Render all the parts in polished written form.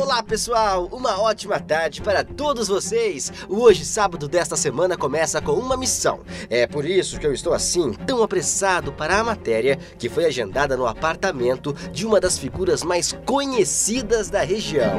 Olá pessoal, uma ótima tarde para todos vocês. O Hoje Sábado desta semana começa com uma missão. É por isso que eu estou assim, tão apressado para a matéria que foi agendada no apartamento de uma das figuras mais conhecidas da região.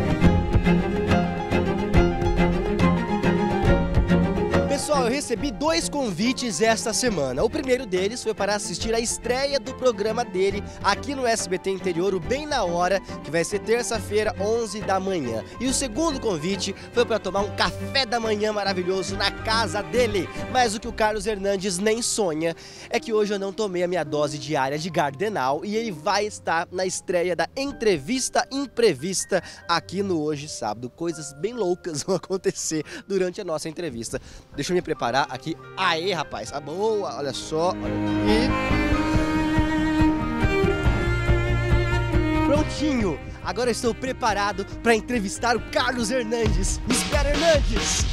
Pessoal, eu recebi 2 convites esta semana. O primeiro deles foi para assistir a estreia do programa dele aqui no SBT Interior, o Bem na Hora, que vai ser terça-feira, 11 da manhã. E o segundo convite foi para tomar um café da manhã maravilhoso na casa dele. Mas o que o Carlos Hernandes nem sonha é que hoje eu não tomei a minha dose diária de Gardenal e ele vai estar na estreia da Entrevista Imprevista aqui no Hoje Sábado. Coisas bem loucas vão acontecer durante a nossa entrevista. Deixa eu me preparar aqui. Aê, rapaz. Ah, boa. Olha só. Olha aqui. Prontinho. Agora eu estou preparado para entrevistar o Carlos Hernandes. Me espera, Hernandes.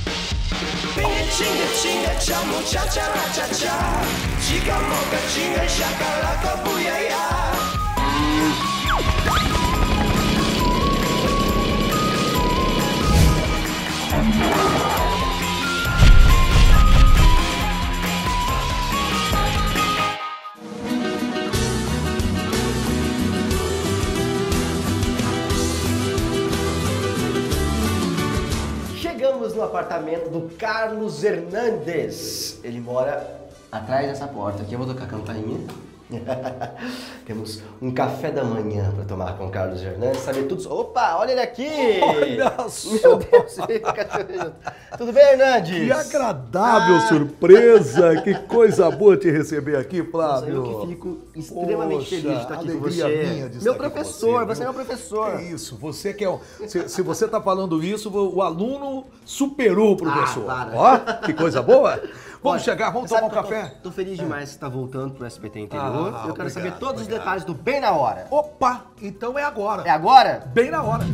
Chegamos no apartamento do Carlos Hernandes. Ele mora atrás dessa porta aqui. Eu vou tocar a campainha. Temos um café da manhã para tomar com o Carlos Hernandes. Saber tudo. Opa, olha ele aqui! Olha só! Meu Deus, veio o cachorro junto. Tudo bem, Hernandes? Que agradável surpresa! Que coisa boa te receber aqui, Flávio. Eu que fico extremamente feliz de estar aqui com você. Minha de meu estar professor, aqui com você é meu professor. É isso, você que é se você está falando isso, o aluno superou o professor. para. Ó, que coisa boa! Vamos Olha, chegar, vamos tomar um café? Tô feliz demais que você está voltando pro SBT Interior. Eu quero saber obrigado, todos os detalhes do Bem na Hora. Opa, então é agora. É agora? Bem na hora.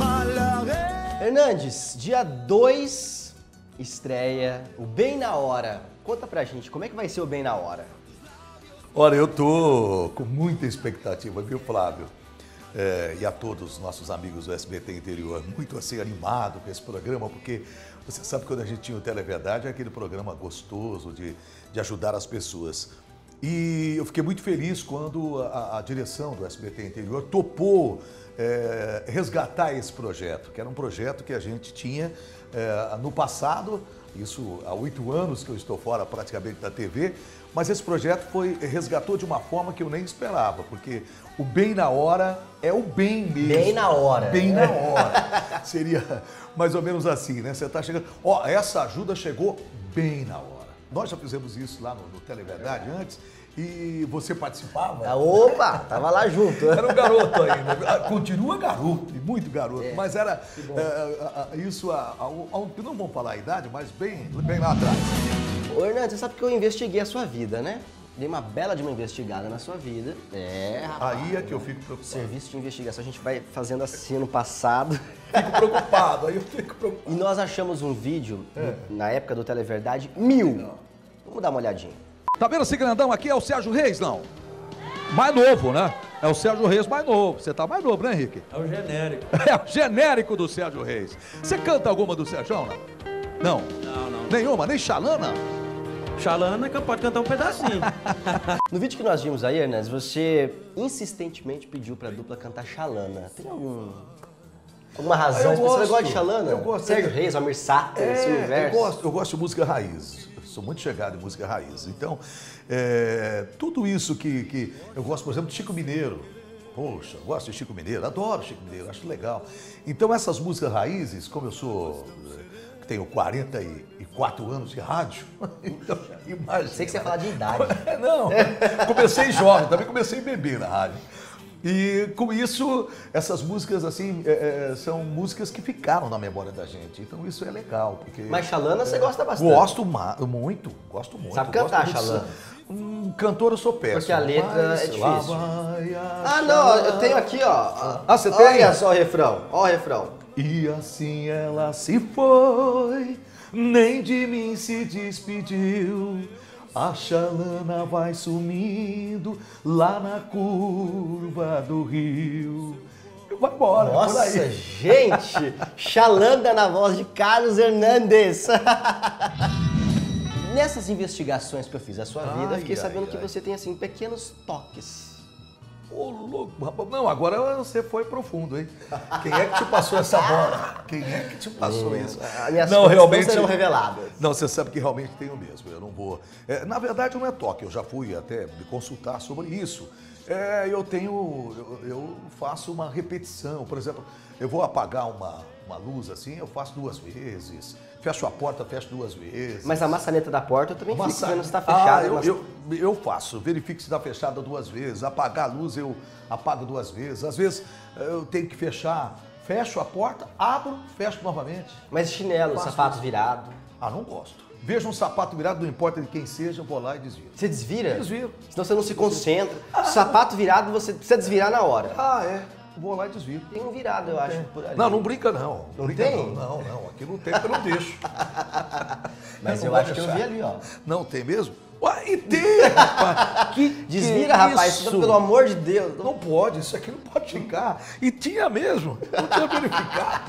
Hernandes, dia 2 estreia o Bem na Hora. Conta pra gente, como é que vai ser o Bem na Hora? Olha, eu tô com muita expectativa, viu, Flávio? E a todos os nossos amigos do SBT Interior, muito assim animado com esse programa, porque você sabe que quando a gente tinha o Televerdade, é aquele programa gostoso de ajudar as pessoas. E eu fiquei muito feliz quando a direção do SBT Interior topou resgatar esse projeto, que era um projeto que a gente tinha no passado, isso há 8 anos que eu estou fora praticamente da TV, mas esse projeto resgatou de uma forma que eu nem esperava, porque o Bem na Hora é o bem mesmo. Bem na hora. Bem na hora. Seria mais ou menos assim, né? Você está chegando... Ó, essa ajuda chegou bem na hora. Nós já fizemos isso lá no Televerdade antes e você participava. Opa, tava lá junto. Era um garoto ainda. Continua garoto, e muito garoto. Mas era isso, não vamos falar a idade, mas bem lá atrás. Ô, Hernandes, você sabe que eu investiguei a sua vida, né? Dei uma bela de uma investigada na sua vida. Rapaz. Aí é que eu fico preocupado. Serviço de investigação, a gente vai fazendo assim no passado. Fico preocupado, aí eu fico preocupado. E nós achamos um vídeo, na época do Televerdade, 1000. Vamos dar uma olhadinha. Tá vendo esse grandão aqui? É o Sérgio Reis, não? Mais novo, né? É o Sérgio Reis mais novo. Você tá mais novo, né, Henrique? É o genérico. É o genérico do Sérgio Reis. Você canta alguma do Sérgio, não? Não? Não. Nenhuma? Nem Xalana? Xalana que pode cantar um pedacinho. No vídeo que nós vimos aí, Hernandes, você insistentemente pediu pra dupla cantar Xalana. Tem alguma razão? Você gosta de Xalana? Eu gosto. Sérgio Reis, Almir Sater, esse universo. Eu gosto de música raiz. Eu sou muito chegado em música raiz. Então, tudo isso que eu gosto, por exemplo, de Chico Mineiro. Poxa, eu gosto de Chico Mineiro, adoro Chico Mineiro, acho legal. Então, essas músicas raízes, como eu sou... Tenho 44 anos de rádio, então imagina. Sei que você ia falar de idade. Não, comecei jovem, também comecei bebê na rádio. E com isso, essas músicas assim, são músicas que ficaram na memória da gente. Então isso é legal. Porque, mas Xalana você gosta bastante. Gosto muito. Sabe cantar, Xalana? Cantor eu sou péssimo. Porque a letra é difícil. Ah, não, eu tenho aqui, ó. Você tem? Olha só o refrão, ó o refrão. E assim ela se foi, nem de mim se despediu. A Xalana vai sumindo lá na curva do rio. vai embora. Nossa, por aí. gente! Xalanda na voz de Carlos Hernandes. Nessas investigações que eu fiz da sua vida, eu fiquei sabendo que você tem, assim, pequenos toques. Ô, louco, rapaz. Não, agora você foi profundo, hein? Quem é que te passou essa bola? Quem é que te passou isso? Minhas Não, coisas realmente não serão reveladas. Não, você sabe que realmente tenho mesmo. Eu não vou. Na verdade, não é toque. Eu já fui até me consultar sobre isso. Eu faço uma repetição. Por exemplo, eu vou apagar uma luz assim, eu faço 2 vezes. Fecho a porta, fecho 2 vezes. Mas a maçaneta da porta eu também fico vendo se está Ah, fechada. eu faço, verifico se está fechada 2 vezes. Apagar a luz, eu apago 2 vezes. Às vezes eu tenho que fechar, fecho a porta, abro, fecho novamente. Mas chinelo, Faço sapato isso. virado. Ah, não gosto. Vejo um sapato virado, não importa de quem seja, eu vou lá e desviro. Você desvira? Desviro. Senão você não se concentra. Sapato virado, você precisa desvirar na hora. Ah, é. Vou lá e desviro. Tem um virado, eu acho, por ali. Não, não brinca não. Não brinca tem? Não, aqui não tem porque eu não deixo. Mas não eu vou acho que eu deixar. vi ali, ó. Não tem mesmo? Ué, e tem, rapaz. Desvira, rapaz, isso? pelo amor de Deus. Não pode, isso aqui não pode ficar. E tinha mesmo, não tinha verificado.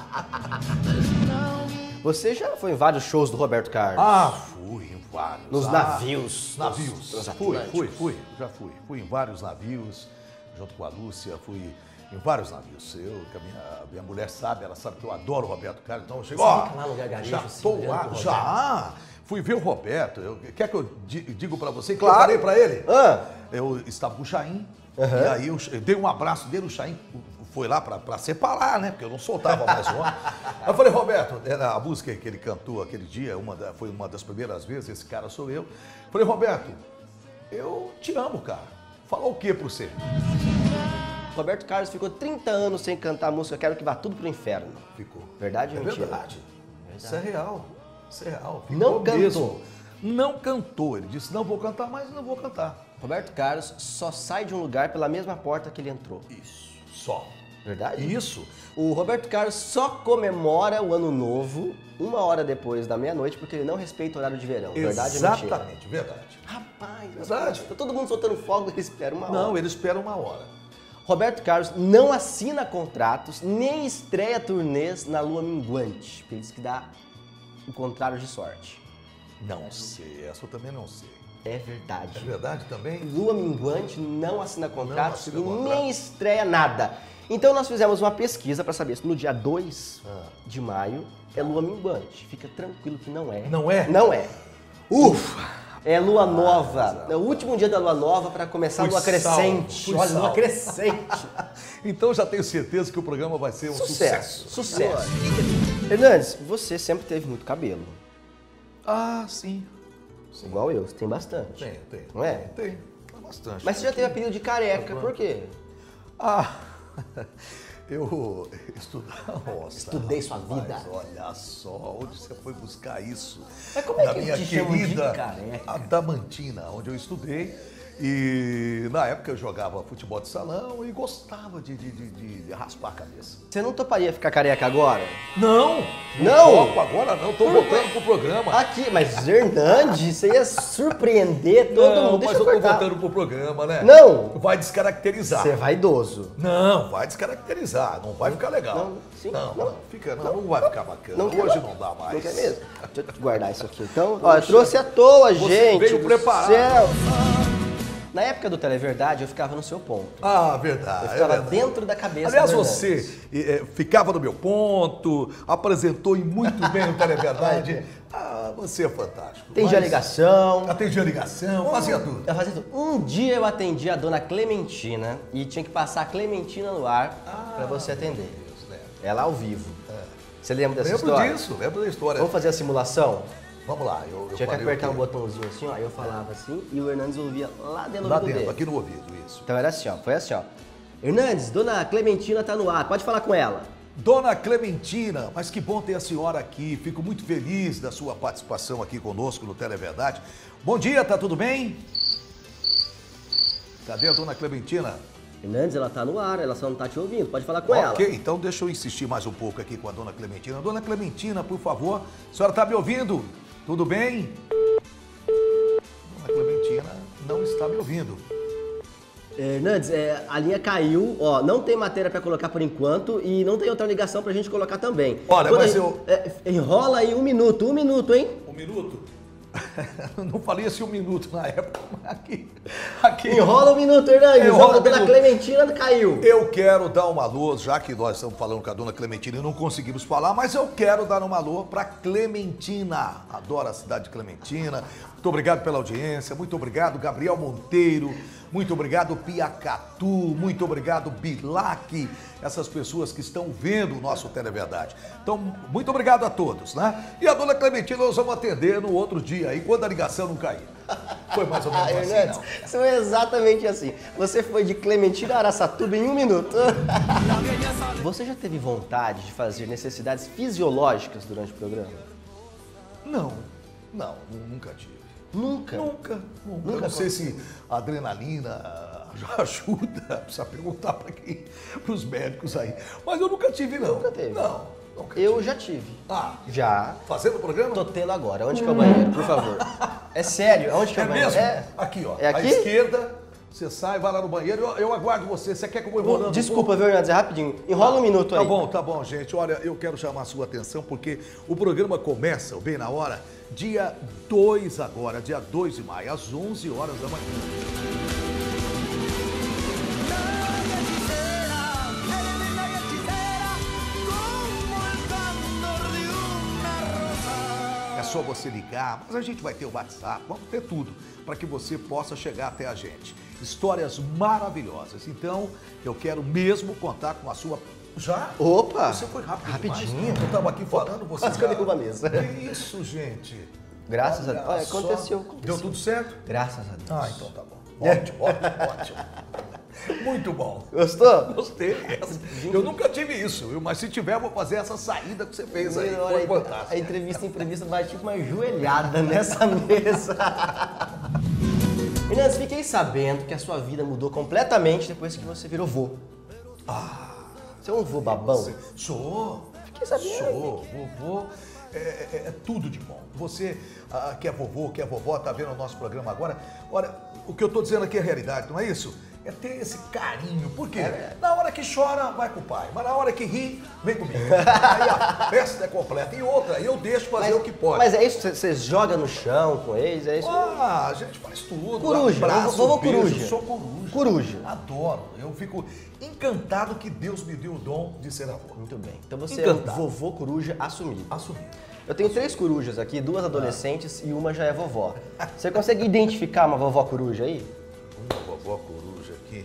Você já foi em vários shows do Roberto Carlos? Ah, fui em vários. Nos navios. Navios. Nos Fui, já fui. Fui em vários navios, junto com a Lúcia, fui em vários navios. Que a minha mulher sabe, ela sabe que eu adoro o Roberto Carlos, então eu chego, Você fica lá no gargarejo, já assim, tô olhando lá, pro já. Fui ver o Roberto. Quer que eu digo pra você que Claro. eu falei pra ele? Ah. Eu estava com o Chaim, e aí eu dei um abraço dele, o Chaim foi lá pra separar, né? Porque eu não soltava mais o homem. Aí eu falei, Roberto, era a música que ele cantou aquele dia, foi uma das primeiras vezes, esse cara sou eu. Falei, Roberto, eu te amo, cara. Falar o que pra você? Roberto Carlos ficou 30 anos sem cantar a música Quero Que Vá Tudo Pro Inferno. Ficou. Verdade ou É mentira? verdade. Isso é real. Isso é real. Não Ficou cantou. mesmo. Não cantou. Ele disse, não vou cantar mais, não vou cantar. Roberto Carlos só sai de um lugar pela mesma porta que ele entrou. Isso. Só. Verdade? Isso. O Roberto Carlos só comemora o Ano Novo 1 hora depois da meia-noite porque ele não respeita o horário de verão. Verdade ou mentira? Exatamente, verdade. Rapaz, Verdade. tá todo mundo soltando fogo, ele espera 1 hora. Não, ele espera 1 hora. Roberto Carlos não assina contratos, nem estreia turnês na lua minguante. Porque ele diz que dá o contrário de sorte. Não sei, essa eu também não sei. É verdade. É verdade também? Lua minguante não assina contratos assina e contrato. nem estreia nada. Então nós fizemos uma pesquisa para saber se no dia 2 de maio é lua minguante. Fica tranquilo que não é. Não é? Não é. Ufa! É lua nova. É o último dia da lua nova para começar a Fui lua crescente. salvo, fui Olha, lua salvo. crescente. Então já tenho certeza que o programa vai ser um sucesso. Sucesso. Hernandes, você sempre teve muito cabelo. Ah, sim. Igual eu, você tem bastante. Tem. Não é? Tem. Bastante. Mas você já teve apelido de careca, por quê? Ah, eu estudava. Nossa, Estudei sua rapaz, vida. Olha só, onde você foi buscar isso? Mas como é Na que minha te chamam de querida careca? Adamantina, onde eu estudei. E na época eu jogava futebol de salão e gostava de raspar a cabeça. Você não toparia ficar careca agora? Não! Não? Topo agora não, tô voltando pro programa. Aqui, mas Hernandes, você ia surpreender todo Não, mundo. Deixa mas eu eu tô cortar. voltando pro programa, né? Não. Vai descaracterizar. Você é vaidoso. Não, vai descaracterizar, não vai ficar legal. Não, sim, não, não. fica, não vai ficar bacana. Não quer, Hoje não? não dá mais. Não quer mesmo? Deixa eu guardar isso aqui. Então, ó, eu trouxe à toa, gente. veio do preparado. céu. Na época do Televerdade, eu ficava no seu ponto. Ah, verdade. Eu ficava é verdade. dentro da cabeça Aliás, do Hernandes. você ficava no meu ponto, apresentou e muito bem o Televerdade. Ah, você é fantástico. Atendia a ligação. Atendia a ligação, fazia tudo. Eu fazia tudo. Um dia eu atendi a dona Clementina e tinha que passar a Clementina no ar pra você atender. Deus, né? Ela ao vivo. Você lembra dessa Lembro história? disso, lembro da história. Vamos fazer a simulação? Vamos lá, eu Tinha que falei apertar o um quê? botãozinho assim, ó, aí eu falava assim e o Hernandes ouvia lá dentro do Lá ouvido dentro, dele. aqui no ouvido, isso. Então era assim, ó, foi assim, ó. Hernandes, dona Clementina tá no ar, pode falar com ela. Dona Clementina, mas que bom ter a senhora aqui. Fico muito feliz da sua participação aqui conosco no Televerdade. Bom dia, tá tudo bem? Cadê a dona Clementina? Hernandes, ela tá no ar, ela só não tá te ouvindo, pode falar com ela. Ok, então deixa eu insistir mais um pouco aqui com a dona Clementina. Dona Clementina, por favor, a senhora tá me ouvindo? Tudo bem? Dona Clementina não está me ouvindo. Hernandes, a linha caiu, ó, não tem matéria pra colocar por enquanto e não tem outra ligação pra gente colocar também. Olha, mas eu... enrola aí um minuto, hein? Um minuto? Não falei assim um minuto na época, mas aqui... Enrola um minuto, Hernandes, Enrola a dona Clementina caiu. Eu quero dar uma alô, já que nós estamos falando com a dona Clementina e não conseguimos falar, mas eu quero dar uma alô para Clementina. Adoro a cidade de Clementina. Muito obrigado pela audiência, muito obrigado Gabriel Monteiro, muito obrigado Piacatu, muito obrigado Bilac, essas pessoas que estão vendo o nosso Televerdade. Então, muito obrigado a todos, né? E a dona Clementina nós vamos atender no outro dia, aí quando a ligação não cair. Foi mais ou menos assim, Hernandes, não? foi exatamente assim. Você foi de Clementina a Araçatuba em um minuto. Você já teve vontade de fazer necessidades fisiológicas durante o programa? Não, nunca tive. Nunca? Nunca. Eu não sei se a adrenalina já ajuda, precisa perguntar para os médicos aí. Mas eu nunca tive, não. Nunca teve? Não, nunca Eu tive. já tive. Ah, Já. fazendo o programa? Tô tendo agora. Onde que é o banheiro, por favor? É sério, onde que é o banheiro? mesmo? Aqui, ó. É aqui? À esquerda, você sai, vai lá no banheiro, eu aguardo você. Você quer que eu vou enrolando? Desculpa, viu, Hernandes? É rapidinho. Enrola um minuto aí. Tá bom, gente. Olha, eu quero chamar a sua atenção porque o programa começa, o Bem na Hora, dia 2 agora, dia 2 de maio, às 11 horas da manhã. É só você ligar, mas a gente vai ter o WhatsApp, vamos ter tudo para que você possa chegar até a gente. Histórias maravilhosas. Então, eu quero mesmo contar com a sua... Já? Opa! Você foi rápido Rapidinho. demais. Eu estava aqui falando, você Quase que eu derrubo a mesa. Que isso, gente? Graças a Deus. Olha, só. aconteceu. Deu tudo certo? Graças a Deus. Ah, então tá bom. Ótimo. Muito bom. Gostou? Gostei. Eu nunca tive isso, viu? Mas se tiver, eu vou fazer essa saída que você fez aí. Foi fantástico. A entrevista imprevista bate tipo uma joelhada nessa mesa. Hernandes, fiquei sabendo que a sua vida mudou completamente depois que você virou vô. Você é um vô babão? Sou. Fiquei sabendo. Sou. Vovô é tudo de bom. Você que é vovô, que é vovó, tá vendo o nosso programa agora. Olha, o que eu tô dizendo aqui é realidade, não é isso? É ter esse carinho. Por quê? Na hora que chora, vai com o pai. Mas na hora que ri, vem comigo. Aí a festa é completa. E outra, eu deixo fazer o que pode. Mas é isso? Você joga no chão com eles? É isso? A gente faz tudo. Coruja. Abraço, Vovô beijo. coruja. Sou coruja. Coruja. Adoro. Eu fico encantado que Deus me deu o dom de ser avô. Muito bem. Então você Encantado. é um vovô coruja assumido. Assumido. Eu tenho 3 corujas aqui, 2 adolescentes e uma já é vovó. Você consegue identificar uma vovó coruja aí? Uma vovó coruja aqui.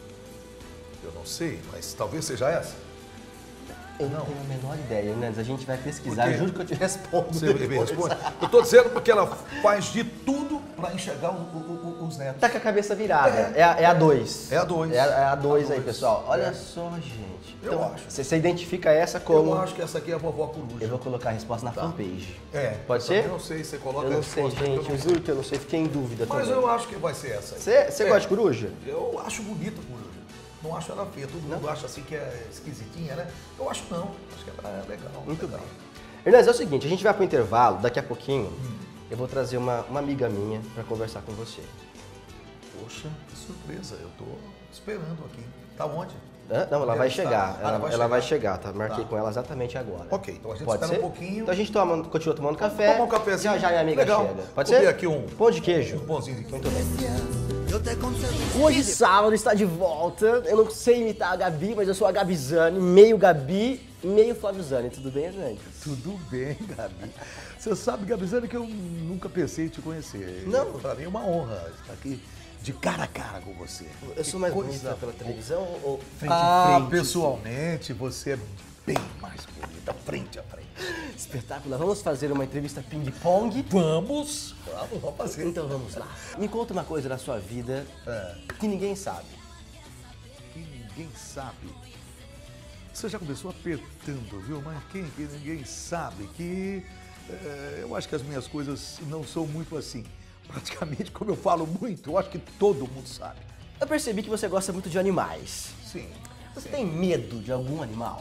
Eu não sei, mas talvez seja essa. Eu não tenho a menor ideia, Hernandes. A gente vai pesquisar, Por quê? juro que eu te respondo. Você me depois. responde? Eu tô dizendo porque ela faz de tudo para enxergar os netos. Tá com a cabeça virada. É a 2. É a 2. É a 2 aí, dois. pessoal. Olha É. só, gente. Eu Então, acho. você identifica essa como... Eu acho que essa aqui é a vovó coruja. Eu vou colocar a resposta na fanpage. É. Pode eu também ser? não sei, você coloca Eu não a sei, resposta, gente. eu Eu não juro que eu não sei. Fiquei em dúvida Mas também. eu acho que vai ser essa aí. Você gosta de coruja? Eu acho bonita a coruja. Não acho ela feia. Todo mundo acha assim que é esquisitinha, né? Eu acho não. Acho que ela é legal. Muito legal. bem. Hernandes, é o seguinte, a gente vai pro intervalo, daqui a pouquinho eu vou trazer uma amiga minha para conversar com você. Poxa, que surpresa. Eu tô esperando aqui. Tá onde? Não, ela vai está. chegar. Ah, Ela vai chegar, tá? Marquei Tá. com ela exatamente agora. Ok, então a gente Pode espera ser? um pouquinho. Então a gente continua tomando café. Toma um cafezinho. Já minha amiga Legal. chega. Pode Vou ser? ver aqui um pão de queijo. Um pãozinho aqui. Muito bem. Hoje sábado está de volta. Eu não sei imitar a Gabi, mas eu sou a Gabizane, meio Gabi, meio Flávio Zane. Tudo bem, Hernandes? Tudo bem, Gabi. Você sabe, Gabizane, que eu nunca pensei em te conhecer. Não. Pra mim é uma honra estar aqui de cara a cara com você. Eu sou mais coisa bonita pela televisão ou frente Ah, a frente? pessoalmente, você é bem mais bonita, frente a frente. Espetacular. Vamos fazer uma entrevista ping-pong? Vamos fazer. Então vamos lá. Me conta uma coisa da sua vida que ninguém sabe. Que ninguém sabe. Você já começou apertando, viu? Mas quem que ninguém sabe que eu acho que as minhas coisas não são muito assim. Praticamente, como eu falo muito, eu acho que todo mundo sabe. Eu percebi que você gosta muito de animais. Sim. Você tem medo de algum animal?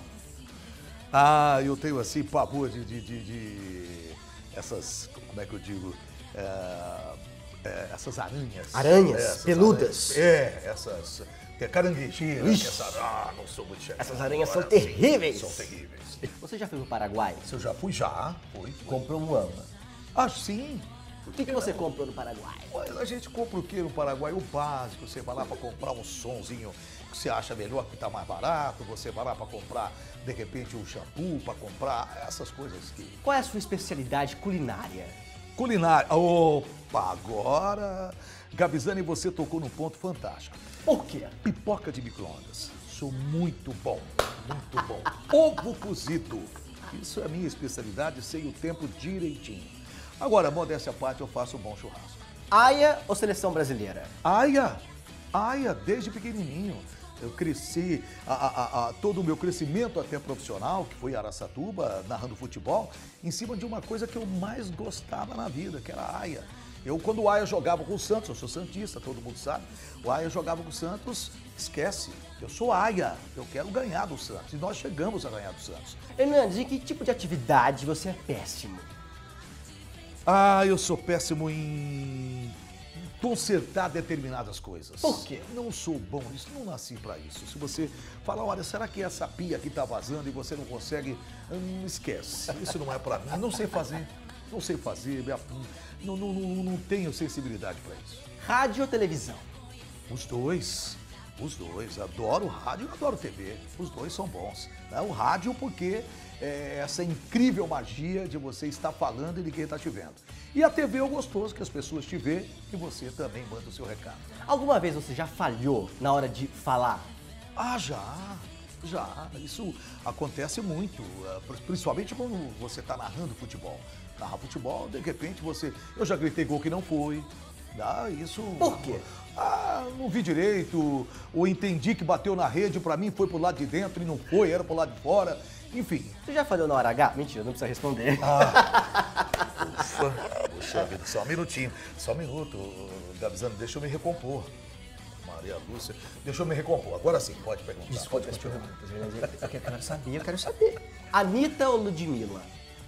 Ah, eu tenho assim pavor de essas, como é que eu digo? essas aranhas. Aranhas? Essas Peludas? aranhas. essas caranguejeiras. Não sou muito chegado. Essas aranhas são Sim, terríveis. São terríveis. Você já foi pro Paraguai? Se eu já fui, fui. Comprou um ama. Ah, sim. O que você comprou no Paraguai? A gente compra o que no Paraguai? O básico. Você vai lá para comprar um sonzinho que você acha melhor, que está mais barato. Você vai lá para comprar, de repente, um shampoo, para comprar essas coisas que... Qual é a sua especialidade culinária? Culinária. Opa, agora... Gabizani, você tocou num ponto fantástico. Por quê? Pipoca de micro-ondas. Sou muito bom, muito bom. Ovo cozido. Isso é a minha especialidade, sei o tempo direitinho. Agora, modéstia à parte, eu faço um bom churrasco. Aia ou seleção brasileira? Aia, desde pequenininho. Eu cresci, todo o meu crescimento até profissional, que foi em Araçatuba, narrando futebol, em cima de uma coisa que eu mais gostava na vida, que era a Aia. Quando o Aia jogava com o Santos, eu sou santista, todo mundo sabe, o Aia jogava com o Santos, esquece, eu sou Aia, eu quero ganhar do Santos, e nós chegamos a ganhar do Santos. Hernandes, em que tipo de atividade você é péssimo? Eu sou péssimo em consertar determinadas coisas. Por quê? Não sou bom nisso, não nasci pra isso. Se você falar, olha, será que essa pia aqui tá vazando e você não consegue, esquece. Isso não é pra mim, não sei fazer, não tenho sensibilidade pra isso. Rádio ou televisão? Os dois. Adoro rádio e adoro TV. Os dois são bons. Né? O rádio porque é essa incrível magia de você estar falando e ninguém está te vendo. E a TV é o gostoso, que as pessoas te vêem e você também manda o seu recado. Alguma vez você já falhou na hora de falar? Já. Isso acontece muito, principalmente quando você está narrando futebol. Narrar futebol, de repente eu já gritei gol que não foi. Isso... Por quê? Não vi direito, ou entendi que bateu na rede, pra mim foi pro lado de dentro e não foi, era pro lado de fora, enfim. Você já falhou na hora H? Mentira, não precisa responder. Puxa vida, só um minutinho, só um minuto, Gabizano, deixa eu me recompor. Maria Lúcia, deixa eu me recompor, agora sim, pode perguntar. Desculpa as perguntas, eu quero saber. Anitta ou Ludmilla?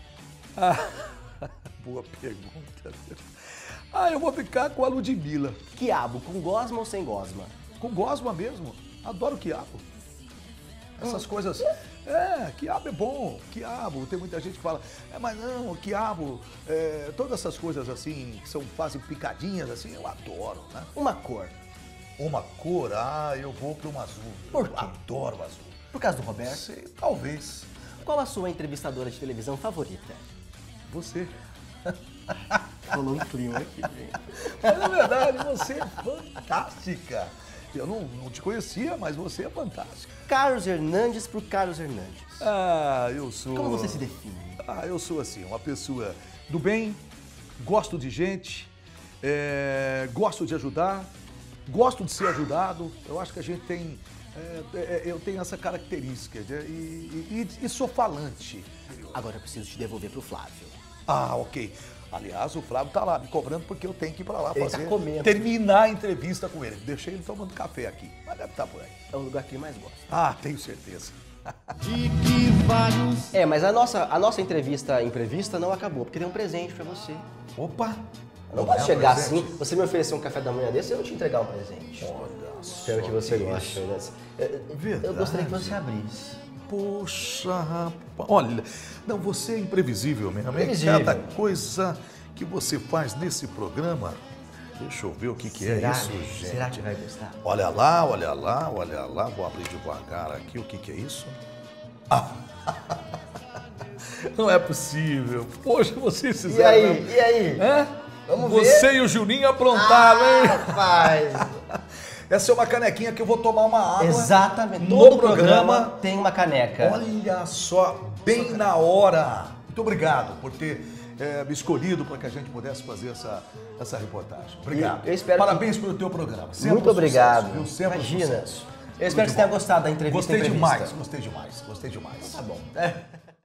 Boa pergunta. Eu vou ficar com a Ludmilla. Quiabo, com gosma ou sem gosma? Com gosma mesmo. Adoro quiabo. Essas coisas... quiabo é bom. Quiabo. Tem muita gente que fala, mas não, quiabo... todas essas coisas assim, que são quase picadinhas assim, eu adoro, né? Uma cor. Uma cor? Eu vou para um azul. Por quê? Eu adoro azul. Por causa do Roberto? Sei, talvez. Qual a sua entrevistadora de televisão favorita? Você. Rolou um clima aqui, gente. Mas na verdade, você é fantástica. Eu não te conhecia, mas você é fantástica. Carlos Hernandes por Carlos Hernandes. Eu sou... Como você se define? Eu sou assim, uma pessoa do bem, gosto de gente, gosto de ajudar, gosto de ser ajudado. Eu acho que a gente tem... eu tenho essa característica e sou falante. Agora eu preciso te devolver pro Flávio. Ok. Aliás, o Flávio tá lá me cobrando porque eu tenho que ir pra lá Ele fazer, tá comendo. terminar a entrevista com ele. Deixei ele tomando café aqui, mas deve estar por aí. É o lugar que ele mais gosta. Tenho certeza. Mas a nossa entrevista imprevista não acabou, porque tem um presente pra você. Opa! Não pode chegar assim, você me oferecer um café da manhã desse e eu não te entregar um presente. Espero que você goste, né? Eu gostaria que você abrisse. Poxa, rapaz. Olha, não, você é imprevisível mesmo. Imprevisível. Cada coisa que você faz nesse programa. Deixa eu ver o que é isso, gente. Será que vai gostar? Olha lá. Vou abrir devagar aqui. O que é isso? Não é possível. Poxa, vocês fizeram... E aí? Vamos ver? Você e o Juninho aprontaram, hein? Rapaz! Essa é uma canequinha que eu vou tomar uma água. Exatamente. No Todo programa tem uma caneca. Olha só, bem na hora. Muito obrigado por ter me escolhido para que a gente pudesse fazer essa reportagem. Obrigado. Eu espero Parabéns pelo teu programa. Sempre Muito obrigado. Sucesso, viu? Sempre Imagina. sucesso. Eu espero que você tenha gostado da entrevista. Gostei demais. Tá bom.